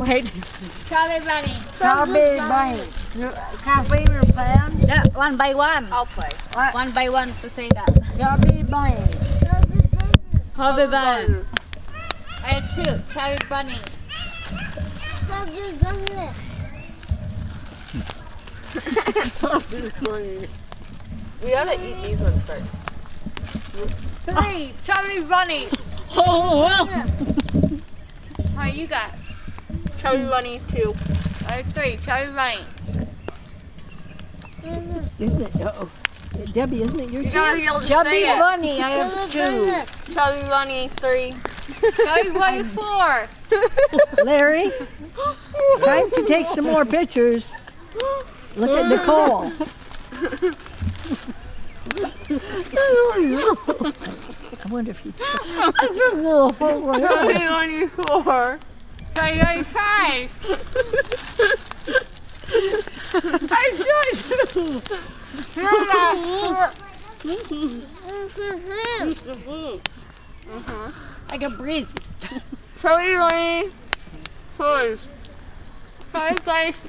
Wait. Chubby bunny. Chubby bunny. Cafe or plan? Yeah, one by one. I'll play. One by one to say that. Chubby bunny. Chubby bunny. I have two. Chubby bunny. We gotta eat these ones first. 3. Chubby bunny. Oh, wow. How you got? Chubby bunny, 2. I have 3. Chubby bunny. Isn't it? Debbie, isn't it your You turn? gotta be able to Chubby say it. bunny, I have 2. Chubby bunny, 3. Chubby bunny 4. Larry, time to take some more pictures. Look at Nicole. I wonder if you. I took a little photo. Chubby bunny, 4. Chubby bunny 5. I can breathe. Chubby bunny, 4. Chubby bunny 6.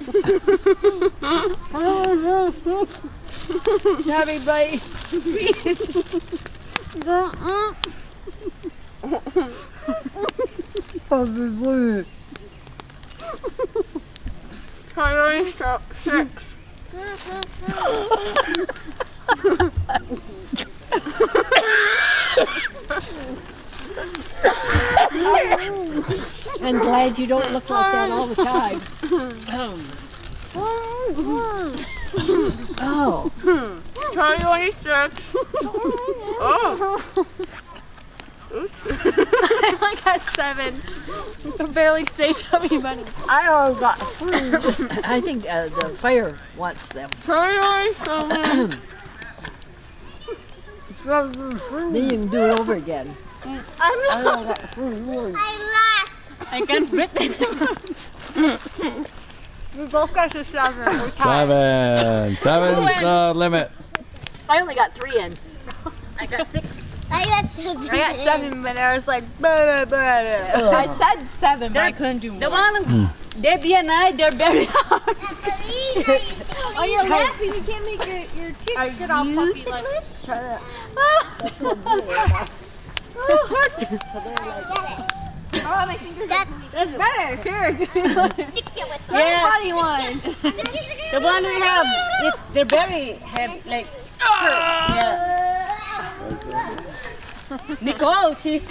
Chubby bunny. Chubby bunny. Chubby bunny, 6. I'm glad you don't look like that all the time. Oh. Chubby bunny, 6. Oh. I only got 7. I barely say chubby bunny. I only got 3. I think the fire wants them. Chubby bunny, 7. Then you can do it over again. I only got 3 words. I can't breathe. We both got to 7. We're tied. 7. 7's the limit. I only got 3 in. I got 6. I got 7. I got 7, but I was like, blah, blah, blah. I said 7, but I couldn't do The more. one, Debbie and I, they're very hard. Oh, you're laughing. You can't make your cheeks get all puffy like. Oh, my fingers are bleeding. That's better. Here. Stick it with Yeah. funny one. The one we have, they're very heavy, like. Yeah. Nicole, she's.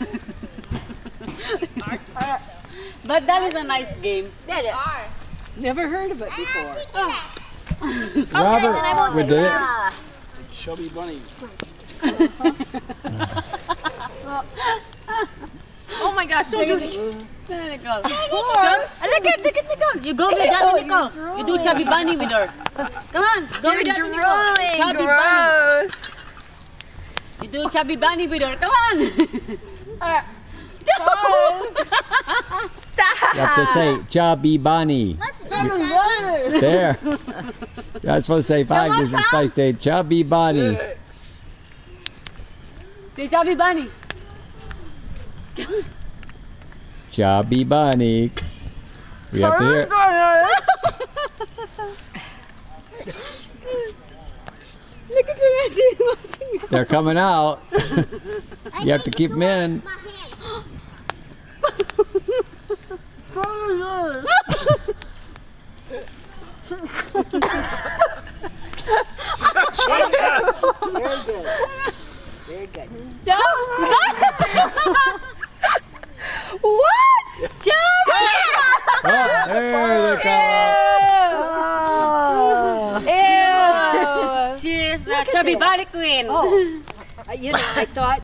But that is a nice game. That is. Never heard of it before. Robert, we did it. Chubby bunny. Oh my gosh, don't do Nicole. Look at Nicole. You go with that with Nicole. You do chubby bunny with her. Come on, go with that with Nicole. Chubby bunny. You do chubby bunny with her. Come on. You have to say chubby bunny. Let's do it. There. You're not supposed to say 5. You're supposed to say chubby bunny. Say chubby bunny. Chubby bunny. We have to hear it. Look at the watching. They're coming out. You have to keep them in. Very good. Very good. What? Chubby! Oh, there they come. Ew. She is the chubby bunny queen. Oh, you know, I thought